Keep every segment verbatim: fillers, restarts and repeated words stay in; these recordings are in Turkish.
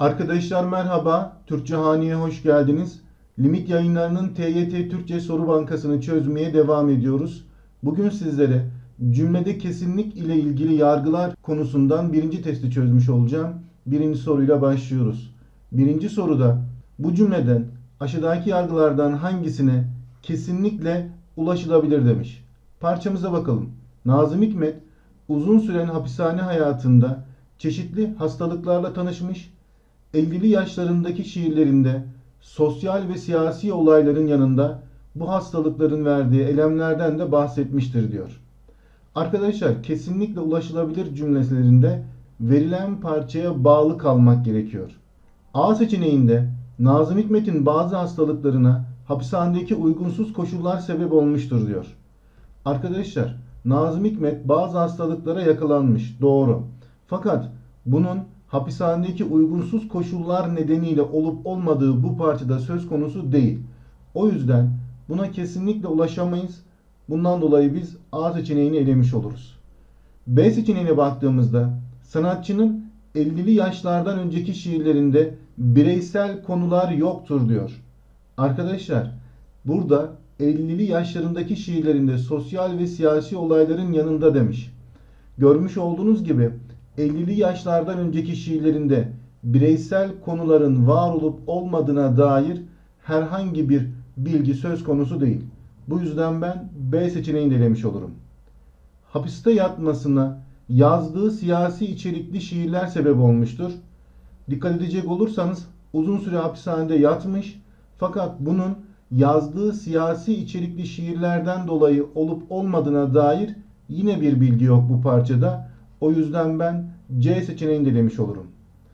Arkadaşlar merhaba, Türkçe Hani'ye hoş geldiniz. Limit yayınlarının T Y T Türkçe Soru Bankası'nı çözmeye devam ediyoruz. Bugün sizlere cümlede kesinlik ile ilgili yargılar konusundan birinci testi çözmüş olacağım. Birinci soruyla başlıyoruz. Birinci soruda bu cümleden aşağıdaki yargılardan hangisine kesinlikle ulaşılabilir demiş. Parçamıza bakalım. Nazım Hikmet uzun süren hapishane hayatında çeşitli hastalıklarla tanışmış, ellili yaşlarındaki şiirlerinde sosyal ve siyasi olayların yanında bu hastalıkların verdiği elemlerden de bahsetmiştir diyor. Arkadaşlar kesinlikle ulaşılabilir cümlelerinde verilen parçaya bağlı kalmak gerekiyor. A seçeneğinde Nazım Hikmet'in bazı hastalıklarına hapishanedeki uygunsuz koşullar sebep olmuştur diyor. Arkadaşlar Nazım Hikmet bazı hastalıklara yakalanmış. Doğru. Fakat bunun hapishanedeki uygunsuz koşullar nedeniyle olup olmadığı bu parçada söz konusu değil. O yüzden buna kesinlikle ulaşamayız. Bundan dolayı biz A seçeneğini elemiş oluruz. B seçeneğine baktığımızda sanatçının ellili yaşlardan önceki şiirlerinde bireysel konular yoktur diyor. Arkadaşlar burada ellili yaşlarındaki şiirlerinde sosyal ve siyasi olayların yanında demiş. Görmüş olduğunuz gibi ellili yaşlardan önceki şiirlerinde bireysel konuların var olup olmadığına dair herhangi bir bilgi söz konusu değil. Bu yüzden ben B seçeneğini elemiş olurum. Hapiste yatmasına yazdığı siyasi içerikli şiirler sebep olmuştur. Dikkat edecek olursanız uzun süre hapishanede yatmış fakat bunun yazdığı siyasi içerikli şiirlerden dolayı olup olmadığına dair yine bir bilgi yok bu parçada. O yüzden ben C seçeneğini de demiş olurum.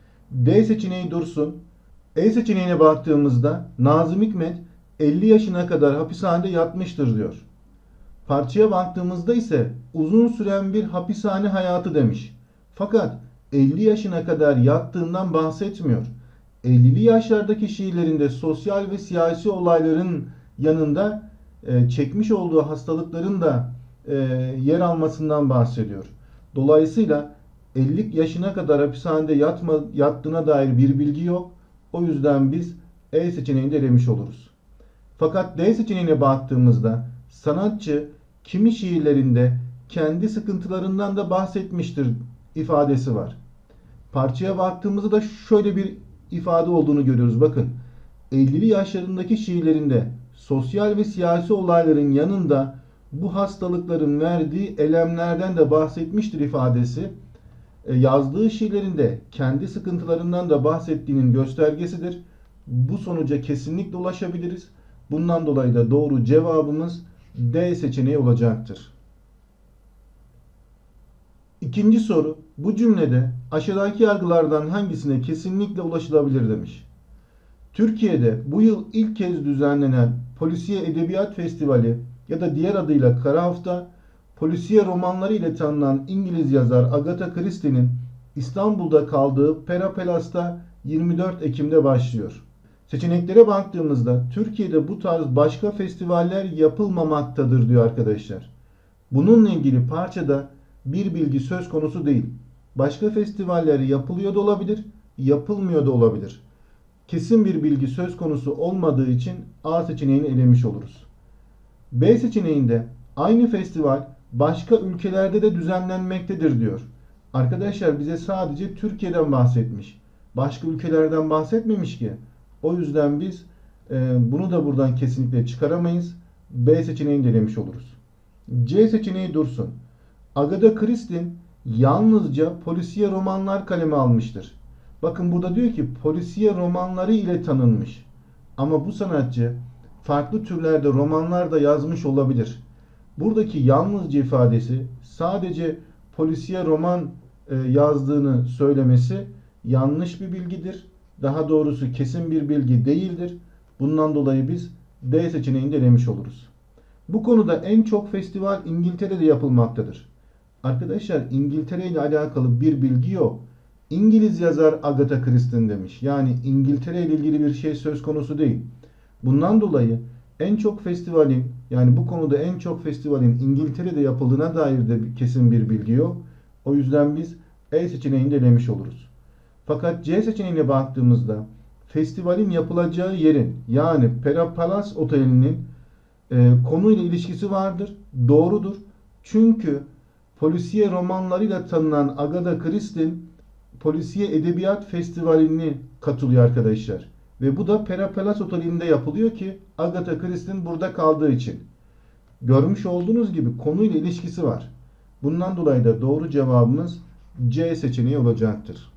D seçeneği dursun. E seçeneğine baktığımızda Nazım Hikmet elli yaşına kadar hapishanede yatmıştır diyor. Parçaya baktığımızda ise uzun süren bir hapishane hayatı demiş. Fakat elli yaşına kadar yattığından bahsetmiyor. ellili yaşlardaki şiirlerinde sosyal ve siyasi olayların yanında e, çekmiş olduğu hastalıkların da e, yer almasından bahsediyor. Dolayısıyla elli yaşına kadar hapishanede yatma, yattığına dair bir bilgi yok. O yüzden biz E seçeneğini de elemiş oluruz. Fakat D seçeneğine baktığımızda sanatçı kimi şiirlerinde kendi sıkıntılarından da bahsetmiştir ifadesi var. Parçaya baktığımızda da şöyle bir ifade olduğunu görüyoruz. Bakın ellili yaşlarındaki şiirlerinde sosyal ve siyasi olayların yanında bu hastalıkların verdiği elemlerden de bahsetmiştir ifadesi. Yazdığı şiirlerinde kendi sıkıntılarından da bahsettiğinin göstergesidir. Bu sonuca kesinlikle ulaşabiliriz. Bundan dolayı da doğru cevabımız D seçeneği olacaktır. İkinci soru. Bu cümlede aşağıdaki yargılardan hangisine kesinlikle ulaşılabilir demiş. Türkiye'de bu yıl ilk kez düzenlenen Polisiye Edebiyat Festivali ya da diğer adıyla Kara Hafta, polisiye romanları ile tanınan İngiliz yazar Agatha Christie'nin İstanbul'da kaldığı Pera Palas'ta yirmi dört Ekim'de başlıyor. Seçeneklere baktığımızda Türkiye'de bu tarz başka festivaller yapılmamaktadır diyor arkadaşlar. Bununla ilgili parçada bir bilgi söz konusu değil. Başka festivaller yapılıyor da olabilir, yapılmıyor da olabilir. Kesin bir bilgi söz konusu olmadığı için A seçeneğini elemiş oluruz. B seçeneğinde aynı festival başka ülkelerde de düzenlenmektedir diyor. Arkadaşlar bize sadece Türkiye'den bahsetmiş. Başka ülkelerden bahsetmemiş ki. O yüzden biz e, bunu da buradan kesinlikle çıkaramayız. B seçeneğini de elemiş oluruz. C seçeneği dursun. Agatha Christie yalnızca polisiye romanlar kaleme almıştır. Bakın burada diyor ki polisiye romanları ile tanınmış. Ama bu sanatçı farklı türlerde romanlar da yazmış olabilir. Buradaki yalnızca ifadesi sadece polisiye roman e, yazdığını söylemesi yanlış bir bilgidir. Daha doğrusu kesin bir bilgi değildir. Bundan dolayı biz D seçeneğini de elemiş oluruz. Bu konuda en çok festival İngiltere'de yapılmaktadır. Arkadaşlar İngiltere ile alakalı bir bilgi yok. İngiliz yazar Agatha Christie demiş. Yani İngiltere ile ilgili bir şey söz konusu değil. Bundan dolayı en çok festivalin yani bu konuda en çok festivalin İngiltere'de yapıldığına dair de kesin bir bilgi yok. O yüzden biz E seçeneğini de elemiş oluruz. Fakat C seçeneğine baktığımızda festivalin yapılacağı yerin yani Pera Palace Oteli'nin e, konuyla ilişkisi vardır. Doğrudur. Çünkü polisiye romanlarıyla tanınan Agatha Christie'nin Polisiye Edebiyat Festivali'ne katılıyor arkadaşlar. Ve bu da Pera Palace Oteli'nde yapılıyor ki Agatha Christie'nin burada kaldığı için. Görmüş olduğunuz gibi konuyla ilişkisi var. Bundan dolayı da doğru cevabımız C seçeneği olacaktır.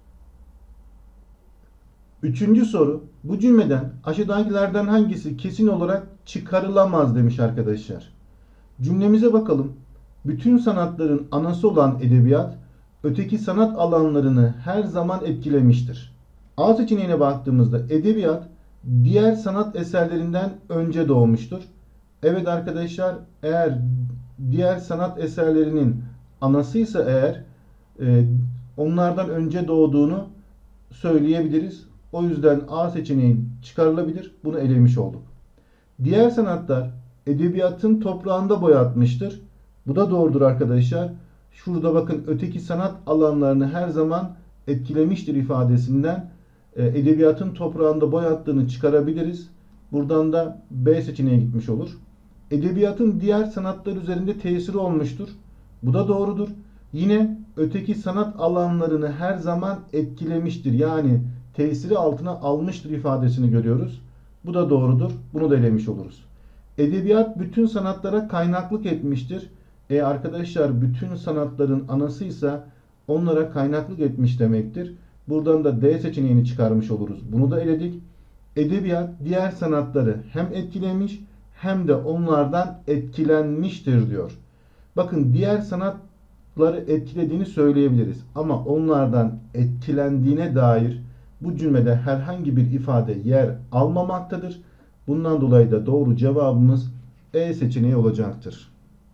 Üçüncü soru. Bu cümleden aşağıdakilerden hangisi kesin olarak çıkarılamaz demiş arkadaşlar. Cümlemize bakalım. Bütün sanatların anası olan edebiyat, öteki sanat alanlarını her zaman etkilemiştir. A seçeneğine baktığımızda edebiyat diğer sanat eserlerinden önce doğmuştur. Evet arkadaşlar, eğer diğer sanat eserlerinin anasıysa eğer e, onlardan önce doğduğunu söyleyebiliriz. O yüzden A seçeneği çıkarılabilir. Bunu elemiş olduk. Diğer sanatlar edebiyatın toprağında boyatmıştır. Bu da doğrudur arkadaşlar. Şurada bakın öteki sanat alanlarını her zaman etkilemiştir ifadesinden e, edebiyatın toprağında boyattığını çıkarabiliriz. Buradan da B seçeneğe gitmiş olur. Edebiyatın diğer sanatlar üzerinde tesiri olmuştur. Bu da doğrudur. Yine öteki sanat alanlarını her zaman etkilemiştir. Yani tesiri altına almıştır ifadesini görüyoruz. Bu da doğrudur. Bunu da elemiş oluruz. Edebiyat bütün sanatlara kaynaklık etmiştir. E arkadaşlar bütün sanatların anasıysa onlara kaynaklık etmiş demektir. Buradan da D seçeneğini çıkarmış oluruz. Bunu da eledik. Edebiyat diğer sanatları hem etkilemiş hem de onlardan etkilenmiştir diyor. Bakın diğer sanatları etkilediğini söyleyebiliriz. Ama onlardan etkilendiğine dair bu cümlede herhangi bir ifade yer almamaktadır. Bundan dolayı da doğru cevabımız E seçeneği olacaktır.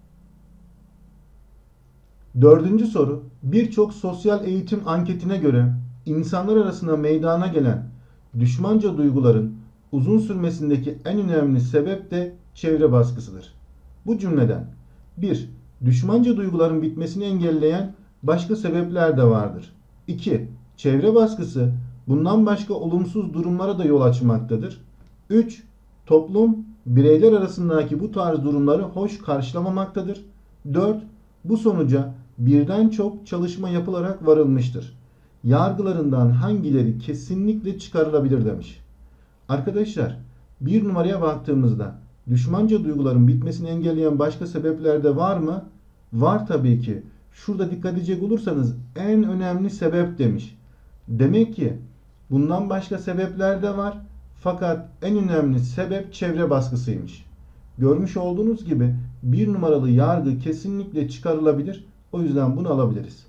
Dördüncü soru. Birçok sosyal eğitim anketine göre insanlar arasında meydana gelen düşmanca duyguların uzun sürmesindeki en önemli sebep de çevre baskısıdır. Bu cümleden bir. Düşmanca duyguların bitmesini engelleyen başka sebepler de vardır. iki. Çevre baskısı bundan başka olumsuz durumlara da yol açmaktadır. üç. Toplum bireyler arasındaki bu tarz durumları hoş karşılamamaktadır. dört. Bu sonuca birden çok çalışma yapılarak varılmıştır. Yargılarından hangileri kesinlikle çıkarılabilir demiş. Arkadaşlar bir numaraya baktığımızda düşmanca duyguların bitmesini engelleyen başka sebepler de var mı? Var tabii ki. Şurada dikkat edecek olursanız en önemli sebep demiş. Demek ki bundan başka sebepler de var. Fakat en önemli sebep çevre baskısıymış. Görmüş olduğunuz gibi bir numaralı yargı kesinlikle çıkarılabilir. O yüzden bunu alabiliriz.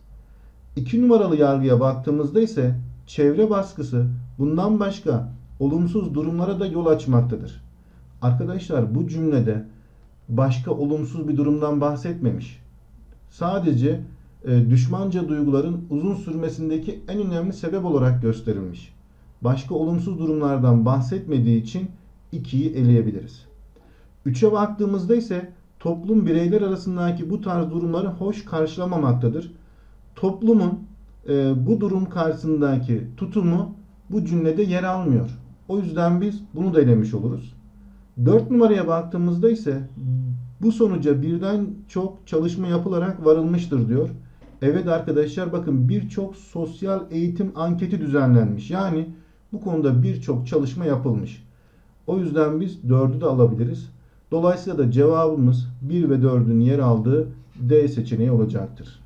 iki numaralı yargıya baktığımızda ise çevre baskısı bundan başka olumsuz durumlara da yol açmaktadır. Arkadaşlar bu cümlede başka olumsuz bir durumdan bahsetmemiş. Sadece e, düşmanca duyguların uzun sürmesindeki en önemli sebep olarak gösterilmiş. Başka olumsuz durumlardan bahsetmediği için ikiyi eleyebiliriz. üçe baktığımızda ise toplum bireyler arasındaki bu tarz durumları hoş karşılamamaktadır. Toplumun e, bu durum karşısındaki tutumu bu cümlede yer almıyor. O yüzden biz bunu da elemiş oluruz. dört numaraya baktığımızda ise bu sonuca birden çok çalışma yapılarak varılmıştır diyor. Evet arkadaşlar bakın birçok sosyal eğitim anketi düzenlenmiş. Yani bu konuda birçok çalışma yapılmış. O yüzden biz dördü de alabiliriz. Dolayısıyla da cevabımız bir ve dördün yer aldığı D seçeneği olacaktır.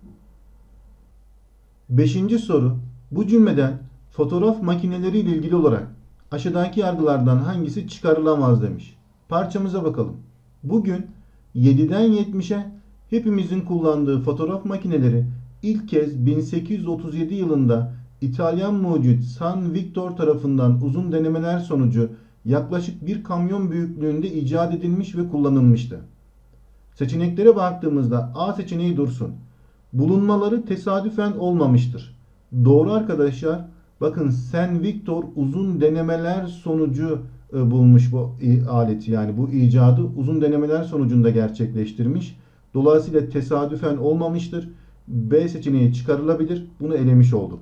Beşinci soru. Bu cümleden fotoğraf makineleri ile ilgili olarak aşağıdaki yargılardan hangisi çıkarılamaz demiş. Parçamıza bakalım. Bugün yediden yetmişe hepimizin kullandığı fotoğraf makineleri ilk kez bin sekiz yüz otuz yedi yılında İtalyan mucit San Victor tarafından uzun denemeler sonucu yaklaşık bir kamyon büyüklüğünde icat edilmiş ve kullanılmıştı. Seçeneklere baktığımızda A seçeneği dursun. Bulunmaları tesadüfen olmamıştır. Doğru arkadaşlar. Bakın San Victor uzun denemeler sonucu e, bulmuş bu aleti, yani bu icadı uzun denemeler sonucunda gerçekleştirmiş. Dolayısıyla tesadüfen olmamıştır. B seçeneği çıkarılabilir. Bunu elemiş olduk.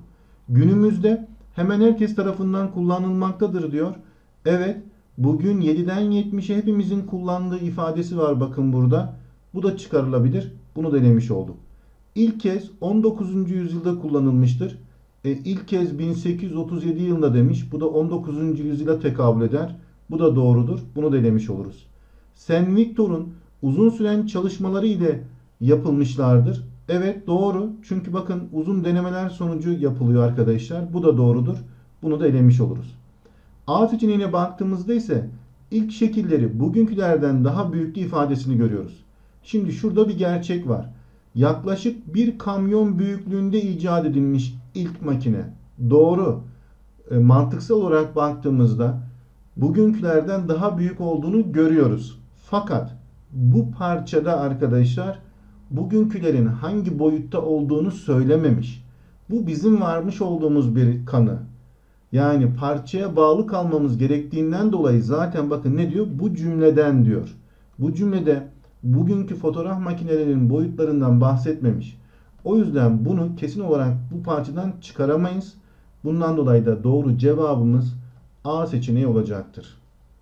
Günümüzde hemen herkes tarafından kullanılmaktadır diyor. Evet, bugün yediden yetmişe hepimizin kullandığı ifadesi var bakın burada. Bu da çıkarılabilir. Bunu da elemiş olduk. İlk kez on dokuzuncu yüzyılda kullanılmıştır. E, ilk kez bin sekiz yüz otuz yedi yılında demiş. Bu da on dokuzuncu yüzyıla tekabül eder. Bu da doğrudur. Bunu da elemiş oluruz. Saint Victor'un uzun süren çalışmaları ile yapılmışlardır. Evet doğru. Çünkü bakın uzun denemeler sonucu yapılıyor arkadaşlar. Bu da doğrudur. Bunu da elemiş oluruz. A seçeneğine baktığımızda ise ilk şekilleri bugünkülerden daha büyüklü ifadesini görüyoruz. Şimdi şurada bir gerçek var. Yaklaşık bir kamyon büyüklüğünde icat edilmiş ilk makine. Doğru. E, mantıksal olarak baktığımızda bugünkülerden daha büyük olduğunu görüyoruz. Fakat bu parçada arkadaşlar bugünkülerin hangi boyutta olduğunu söylememiş. Bu bizim varmış olduğumuz bir kanı. Yani parçaya bağlı kalmamız gerektiğinden dolayı zaten bakın ne diyor? Bu cümleden diyor. Bu cümlede bugünkü fotoğraf makinelerinin boyutlarından bahsetmemiş. O yüzden bunu kesin olarak bu parçadan çıkaramayız. Bundan dolayı da doğru cevabımız A seçeneği olacaktır.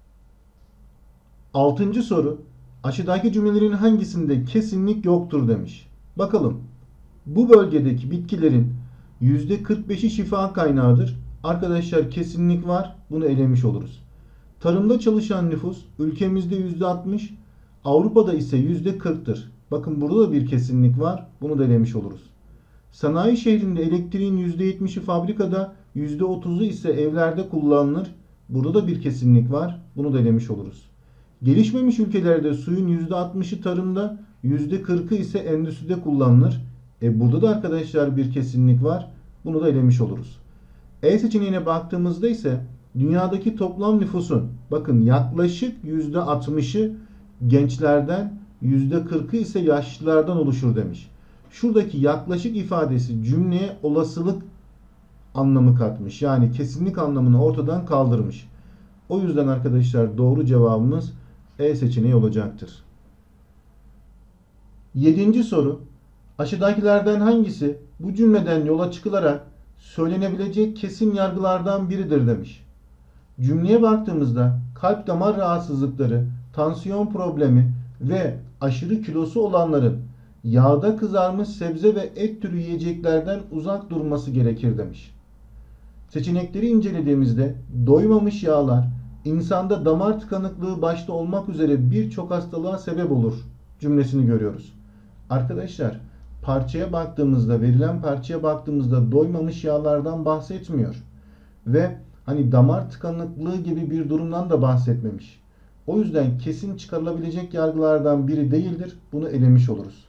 Altıncı soru. Aşağıdaki cümlelerin hangisinde kesinlik yoktur demiş. Bakalım. Bu bölgedeki bitkilerin yüzde kırk beşi şifa kaynağıdır. Arkadaşlar kesinlik var. Bunu elemiş oluruz. Tarımda çalışan nüfus ülkemizde yüzde altmış, Avrupa'da ise yüzde kırktır. Bakın burada da bir kesinlik var. Bunu da elemiş oluruz. Sanayi şehrinde elektriğin yüzde yetmişi fabrikada, yüzde otuzu ise evlerde kullanılır. Burada da bir kesinlik var. Bunu da elemiş oluruz. Gelişmemiş ülkelerde suyun yüzde altmışı tarımda, yüzde kırkı ise endüstride kullanılır. E burada da arkadaşlar bir kesinlik var. Bunu da elemiş oluruz. E seçeneğine baktığımızda ise dünyadaki toplam nüfusun bakın yaklaşık yüzde altmışı gençlerden, yüzde kırkı ise yaşlılardan oluşur demiş. Şuradaki yaklaşık ifadesi cümleye olasılık anlamı katmış. Yani kesinlik anlamını ortadan kaldırmış. O yüzden arkadaşlar doğru cevabımız E seçeneği olacaktır. Yedinci soru. Aşağıdakilerden hangisi bu cümleden yola çıkılarak söylenebilecek kesin yargılardan biridir demiş. Cümleye baktığımızda kalp damar rahatsızlıkları, tansiyon problemi ve aşırı kilosu olanların yağda kızarmış sebze ve et türü yiyeceklerden uzak durması gerekir demiş. Seçenekleri incelediğimizde doymamış yağlar insanda damar tıkanıklığı başta olmak üzere birçok hastalığa sebep olur cümlesini görüyoruz. Arkadaşlar parçaya baktığımızda, verilen parçaya baktığımızda doymamış yağlardan bahsetmiyor. Ve hani damar tıkanıklığı gibi bir durumdan da bahsetmemiş. O yüzden kesin çıkarılabilecek yargılardan biri değildir. Bunu elemiş oluruz.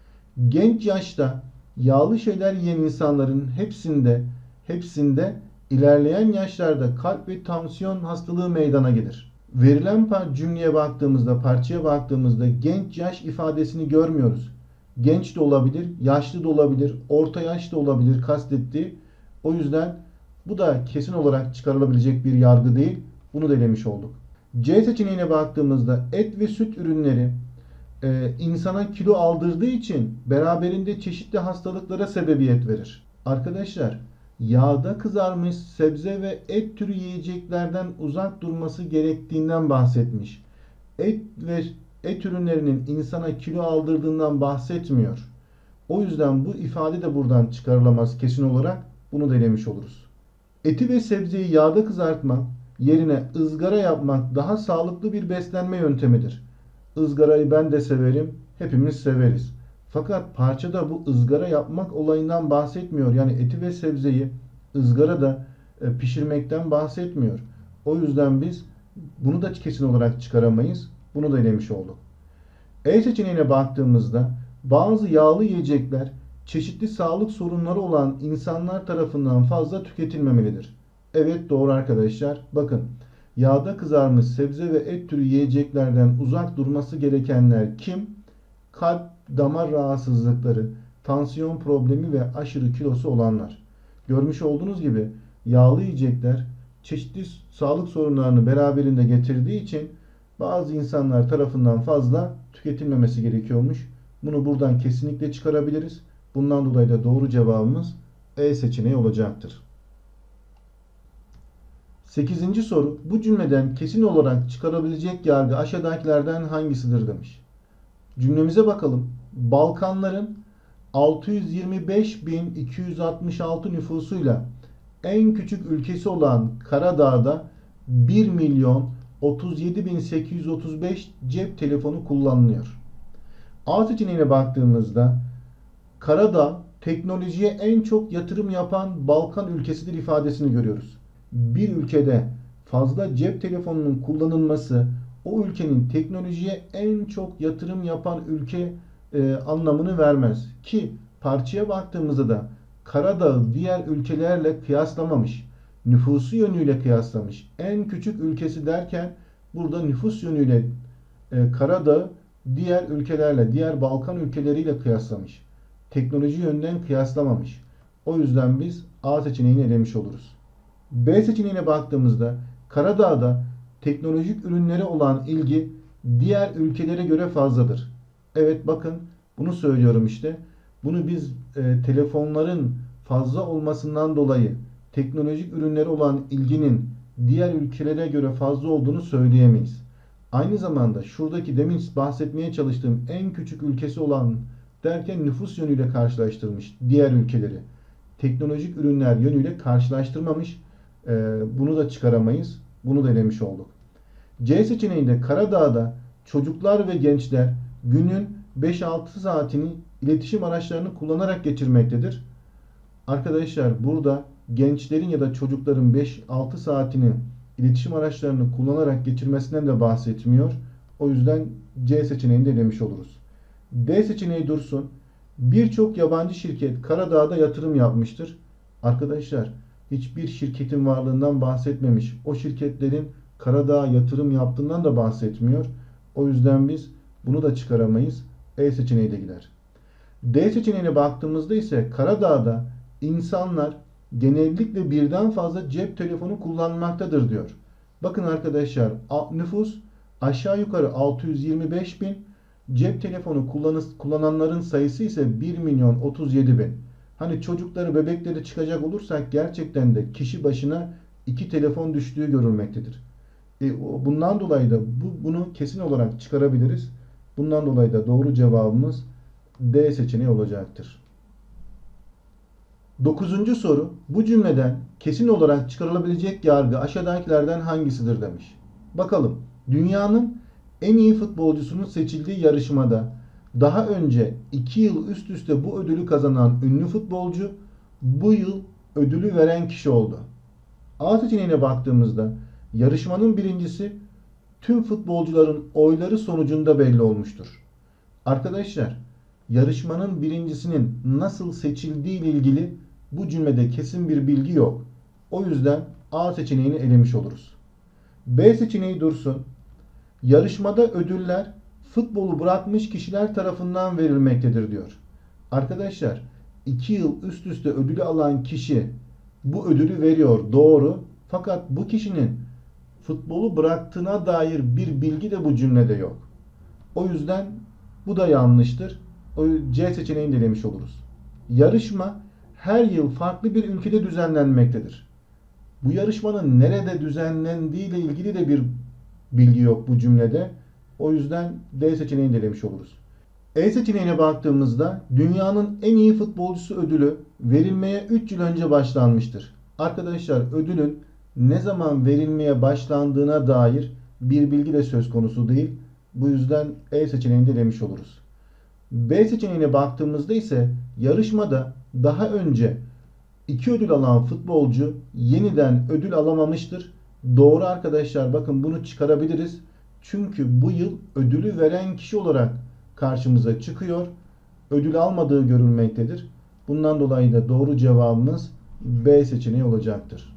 Genç yaşta yağlı şeyler yiyen insanların hepsinde hepsinde ilerleyen yaşlarda kalp ve tansiyon hastalığı meydana gelir. Verilen cümleye baktığımızda, parçaya baktığımızda genç yaş ifadesini görmüyoruz. Genç de olabilir, yaşlı da olabilir, orta yaş da olabilir kastettiği. O yüzden bu da kesin olarak çıkarılabilecek bir yargı değil. Bunu da elemiş olduk. C seçeneğine baktığımızda et ve süt ürünleri e, insana kilo aldırdığı için beraberinde çeşitli hastalıklara sebebiyet verir. Arkadaşlar yağda kızarmış sebze ve et türü yiyeceklerden uzak durması gerektiğinden bahsetmiş. Et ve et ürünlerinin insana kilo aldırdığından bahsetmiyor. O yüzden bu ifade de buradan çıkarılamaz kesin olarak. Bunu da elemiş oluruz. Eti ve sebzeyi yağda kızartmak yerine ızgara yapmak daha sağlıklı bir beslenme yöntemidir. Izgarayı ben de severim, hepimiz severiz. Fakat parçada bu ızgara yapmak olayından bahsetmiyor. Yani eti ve sebzeyi ızgarada pişirmekten bahsetmiyor. O yüzden biz bunu da kesin olarak çıkaramayız. Bunu da elemiş olduk. E seçeneğine baktığımızda bazı yağlı yiyecekler çeşitli sağlık sorunları olan insanlar tarafından fazla tüketilmemelidir. Evet doğru arkadaşlar. Bakın yağda kızarmış sebze ve et türü yiyeceklerden uzak durması gerekenler kim? Kalp, damar rahatsızlıkları, tansiyon problemi ve aşırı kilosu olanlar. Görmüş olduğunuz gibi yağlı yiyecekler çeşitli sağlık sorunlarını beraberinde getirdiği için bazı insanlar tarafından fazla tüketilmemesi gerekiyormuş. Bunu buradan kesinlikle çıkarabiliriz. Bundan dolayı da doğru cevabımız E seçeneği olacaktır. Sekizinci soru. Bu cümleden kesin olarak çıkarabilecek yargı aşağıdakilerden hangisidir demiş. Cümlemize bakalım. Balkanların altı yüz yirmi beş bin iki yüz altmış altı nüfusuyla en küçük ülkesi olan Karadağ'da bir milyon otuz yedi bin sekiz yüz otuz beş cep telefonu kullanılıyor. A seçeneğine baktığımızda Karadağ teknolojiye en çok yatırım yapan Balkan ülkesidir ifadesini görüyoruz. Bir ülkede fazla cep telefonunun kullanılması o ülkenin teknolojiye en çok yatırım yapan ülke e, anlamını vermez. Ki parçaya baktığımızda da Karadağ'ı diğer ülkelerle kıyaslamamış. Nüfusu yönüyle kıyaslamış. En küçük ülkesi derken burada nüfus yönüyle e, Karadağ'ı diğer ülkelerle, diğer Balkan ülkeleriyle kıyaslamış. Teknoloji yönden kıyaslamamış. O yüzden biz A seçeneğini elemiş oluruz. B seçeneğine baktığımızda Karadağ'da teknolojik ürünlere olan ilgi diğer ülkelere göre fazladır. Evet bakın bunu söylüyorum işte. Bunu biz e, telefonların fazla olmasından dolayı teknolojik ürünlere olan ilginin diğer ülkelere göre fazla olduğunu söyleyemeyiz. Aynı zamanda şuradaki demin bahsetmeye çalıştığım en küçük ülkesi olan derken nüfus yönüyle karşılaştırmış diğer ülkeleri. Teknolojik ürünler yönüyle karşılaştırmamış. Ee, bunu da çıkaramayız. Bunu da elemiş olduk. C seçeneğinde Karadağ'da çocuklar ve gençler günün beş altı saatini iletişim araçlarını kullanarak geçirmektedir. Arkadaşlar burada gençlerin ya da çocukların beş altı saatini iletişim araçlarını kullanarak geçirmesinden de bahsetmiyor. O yüzden C seçeneğini de elemiş oluruz. D seçeneği dursun. Birçok yabancı şirket Karadağ'da yatırım yapmıştır. Arkadaşlar hiçbir şirketin varlığından bahsetmemiş. O şirketlerin Karadağ'a yatırım yaptığından da bahsetmiyor. O yüzden biz bunu da çıkaramayız. E seçeneği de gider. D seçeneğine baktığımızda ise Karadağ'da insanlar genellikle birden fazla cep telefonu kullanmaktadır diyor. Bakın arkadaşlar nüfus aşağı yukarı altı yüz yirmi beş bin, cep telefonu kullananların sayısı ise bir milyon otuz yedi bin. Hani çocukları, bebekleri çıkacak olursak gerçekten de kişi başına iki telefon düştüğü görülmektedir. E, bundan dolayı da bu, bunu kesin olarak çıkarabiliriz. Bundan dolayı da doğru cevabımız D seçeneği olacaktır. Dokuzuncu soru. Bu cümleden kesin olarak çıkarılabilecek yargı aşağıdakilerden hangisidir demiş. Bakalım. Dünyanın en iyi futbolcusunun seçildiği yarışmada daha önce iki yıl üst üste bu ödülü kazanan ünlü futbolcu bu yıl ödülü veren kişi oldu. A seçeneğine baktığımızda yarışmanın birincisi tüm futbolcuların oyları sonucunda belli olmuştur. Arkadaşlar yarışmanın birincisinin nasıl seçildiği ile ilgili bu cümlede kesin bir bilgi yok. O yüzden A seçeneğini elemiş oluruz. B seçeneği dursun. Yarışmada ödüller futbolu bırakmış kişiler tarafından verilmektedir diyor. Arkadaşlar iki yıl üst üste ödülü alan kişi bu ödülü veriyor. Doğru. Fakat bu kişinin futbolu bıraktığına dair bir bilgi de bu cümlede yok. O yüzden bu da yanlıştır. O C seçeneğini de elemiş oluruz. Yarışma her yıl farklı bir ülkede düzenlenmektedir. Bu yarışmanın nerede düzenlendiği ile ilgili de bir bilgi yok bu cümlede. O yüzden D seçeneğini de elemiş oluruz. E seçeneğine baktığımızda dünyanın en iyi futbolcusu ödülü verilmeye üç yıl önce başlanmıştır. Arkadaşlar ödülün ne zaman verilmeye başlandığına dair bir bilgi de söz konusu değil. Bu yüzden E seçeneğini de elemiş oluruz. B seçeneğine baktığımızda ise yarışmada daha önce iki ödül alan futbolcu yeniden ödül alamamıştır. Doğru arkadaşlar, bakın bunu çıkarabiliriz. Çünkü bu yıl ödülü veren kişi olarak karşımıza çıkıyor. Ödül almadığı görülmektedir. Bundan dolayı da doğru cevabımız B seçeneği olacaktır.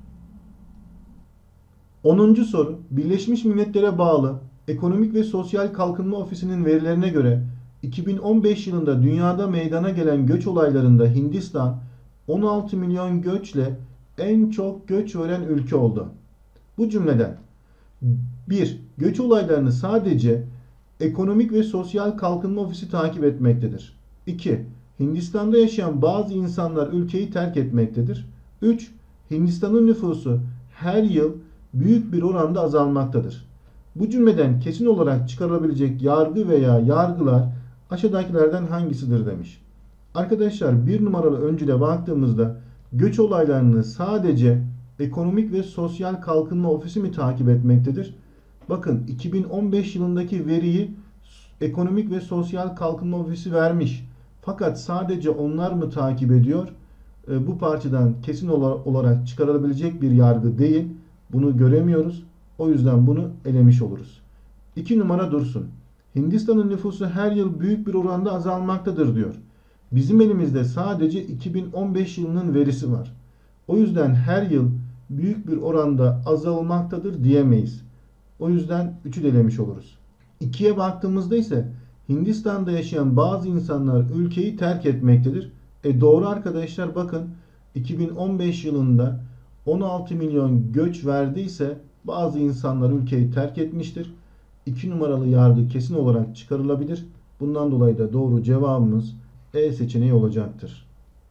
onuncu soru. Birleşmiş Milletler'e bağlı Ekonomik ve Sosyal Kalkınma Ofisi'nin verilerine göre iki bin on beş yılında dünyada meydana gelen göç olaylarında Hindistan on altı milyon göçle en çok göç veren ülke oldu. Bu cümleden bir. Göç olaylarını sadece Ekonomik ve Sosyal Kalkınma Ofisi takip etmektedir. iki. Hindistan'da yaşayan bazı insanlar ülkeyi terk etmektedir. üç. Hindistan'ın nüfusu her yıl büyük bir oranda azalmaktadır. Bu cümleden kesin olarak çıkarılabilecek yargı veya yargılar aşağıdakilerden hangisidir demiş. Arkadaşlar bir numaralı öncüle baktığımızda göç olaylarını sadece Ekonomik ve Sosyal Kalkınma Ofisi mi takip etmektedir? Bakın iki bin on beş yılındaki veriyi Ekonomik ve Sosyal Kalkınma Ofisi vermiş. Fakat sadece onlar mı takip ediyor? E, bu parçadan kesin olarak çıkarılabilecek bir yargı değil. Bunu göremiyoruz. O yüzden bunu elemiş oluruz. iki numara dursun. Hindistan'ın nüfusu her yıl büyük bir oranda azalmaktadır diyor. Bizim elimizde sadece iki bin on beş yılının verisi var. O yüzden her yıl büyük bir oranda azalmaktadır diyemeyiz. O yüzden üçü de elemiş oluruz. ikiye baktığımızda ise Hindistan'da yaşayan bazı insanlar ülkeyi terk etmektedir. E doğru arkadaşlar, bakın iki bin on beş yılında on altı milyon göç verdiyse bazı insanlar ülkeyi terk etmiştir. iki numaralı yargı kesin olarak çıkarılabilir. Bundan dolayı da doğru cevabımız E seçeneği olacaktır.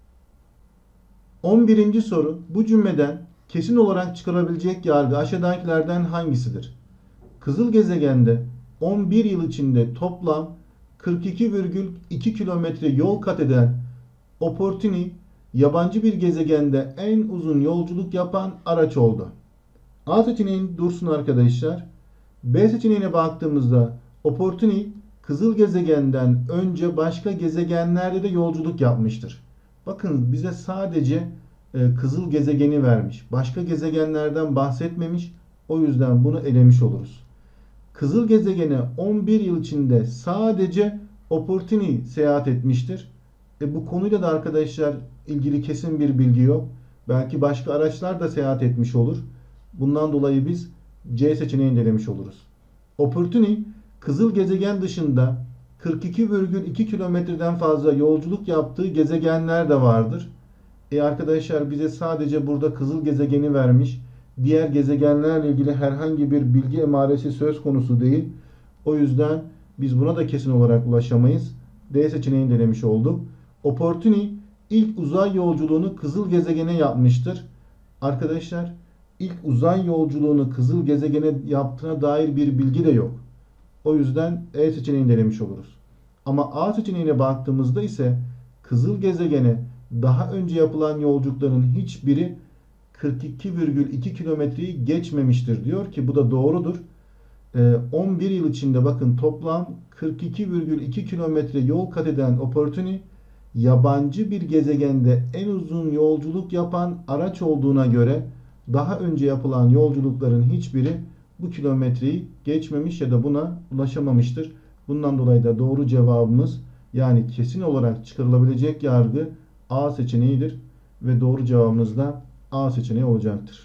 on birinci soru. Bu cümleden kesin olarak çıkarabilecek yargı aşağıdakilerden hangisidir? Kızıl gezegende on bir yıl içinde toplam kırk iki virgül iki kilometre yol kat eden Opportunity, yabancı bir gezegende en uzun yolculuk yapan araç oldu. A seçeneğin dursun arkadaşlar. B seçeneğine baktığımızda Opportunity, kızıl gezegenden önce başka gezegenlerde de yolculuk yapmıştır. Bakın bize sadece e, kızıl gezegeni vermiş. Başka gezegenlerden bahsetmemiş. O yüzden bunu elemiş oluruz. Kızıl gezegene on bir yıl içinde sadece Opportunity seyahat etmiştir. E bu konuyla da arkadaşlar ilgili kesin bir bilgi yok. Belki başka araçlar da seyahat etmiş olur. Bundan dolayı biz C seçeneğini elemiş oluruz. Opportunity, kızıl gezegen dışında kırk iki virgül iki kilometreden fazla yolculuk yaptığı gezegenler de vardır. E arkadaşlar bize sadece burada kızıl gezegeni vermiş. Diğer gezegenlerle ilgili herhangi bir bilgi emaresi söz konusu değil. O yüzden biz buna da kesin olarak ulaşamayız. D seçeneğini denemiş olduk. Opportunity ilk uzay yolculuğunu kızıl gezegene yapmıştır. Arkadaşlar ilk uzay yolculuğunu kızıl gezegene yaptığına dair bir bilgi de yok. O yüzden E seçeneğini denemiş oluruz. Ama A seçeneğine baktığımızda ise kızıl gezegene daha önce yapılan yolculukların hiçbiri kırk iki virgül iki kilometreyi geçmemiştir diyor ki bu da doğrudur. on bir yıl içinde bakın toplam kırk iki virgül iki kilometre yol kat eden Opportunity, yabancı bir gezegende en uzun yolculuk yapan araç olduğuna göre daha önce yapılan yolculukların hiçbiri bu kilometreyi geçmemiş ya da buna ulaşamamıştır. Bundan dolayı da doğru cevabımız, yani kesin olarak çıkarılabilecek yargı A seçeneğidir ve doğru cevabımız da A seçeneği olacaktır.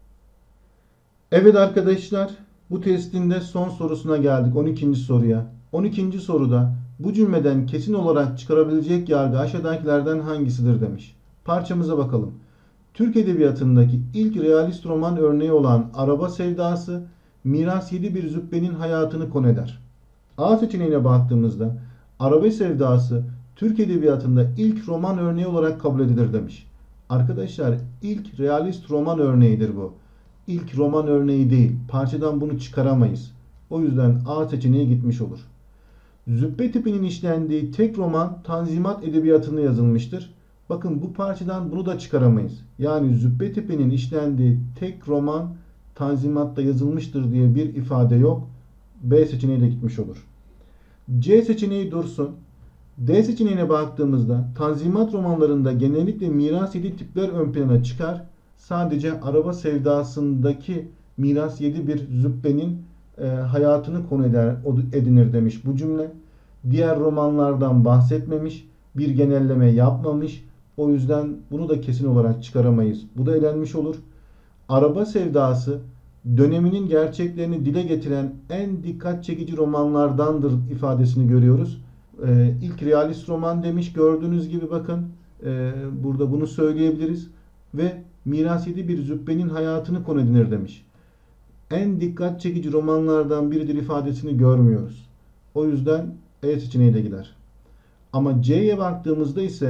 Evet arkadaşlar, bu testin de son sorusuna geldik, on ikinci soruya. on ikinci soruda bu cümleden kesin olarak çıkarabilecek yargı aşağıdakilerden hangisidir demiş. Parçamıza bakalım. Türk Edebiyatı'ndaki ilk realist roman örneği olan Araba Sevdası, Miras yedi bir zübbenin hayatını konu eder. A seçeneğine baktığımızda Araba Sevdası Türk Edebiyatı'nda ilk roman örneği olarak kabul edilir demiş. Arkadaşlar ilk realist roman örneğidir bu. İlk roman örneği değil. Parçadan bunu çıkaramayız. O yüzden A seçeneği gitmiş olur. Zübbe tipinin işlendiği tek roman Tanzimat Edebiyatı'nda yazılmıştır. Bakın bu parçadan bunu da çıkaramayız. Yani zübbe tipinin işlendiği tek roman Tanzimat'ta yazılmıştır diye bir ifade yok. B seçeneği de gitmiş olur. C seçeneği dursun. D seçeneğine baktığımızda Tanzimat romanlarında genellikle miras yedi tipler ön plana çıkar. Sadece Araba Sevdası'ndaki miras yedi bir zübbenin e, hayatını konu eder, edinir demiş bu cümle. Diğer romanlardan bahsetmemiş, bir genelleme yapmamış. O yüzden bunu da kesin olarak çıkaramayız. Bu da elenmiş olur. Araba Sevdası döneminin gerçeklerini dile getiren en dikkat çekici romanlardandır ifadesini görüyoruz. Ee, ilk realist roman demiş. Gördüğünüz gibi bakın e, burada bunu söyleyebiliriz. Ve miras yedi bir zübbenin hayatını konu edinir demiş. En dikkat çekici romanlardan biridir ifadesini görmüyoruz. O yüzden E seçeneği de gider. Ama C'ye baktığımızda ise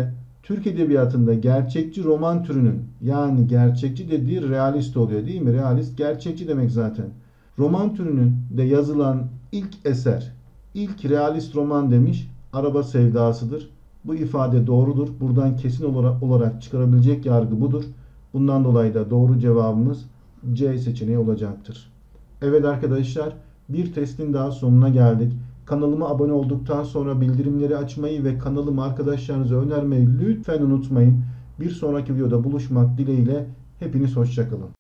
Türk Edebiyatı'nda gerçekçi roman türünün, yani gerçekçi dediği realist oluyor değil mi? Realist gerçekçi demek zaten. Roman türünün de yazılan ilk eser, ilk realist roman demiş, Araba Sevdası'dır. Bu ifade doğrudur. Buradan kesin olarak, olarak çıkarabilecek yargı budur. Bundan dolayı da doğru cevabımız C seçeneği olacaktır. Evet arkadaşlar, bir testin daha sonuna geldik. Kanalıma abone olduktan sonra bildirimleri açmayı ve kanalımı arkadaşlarınıza önermeyi lütfen unutmayın. Bir sonraki videoda buluşmak dileğiyle hepiniz hoşça kalın.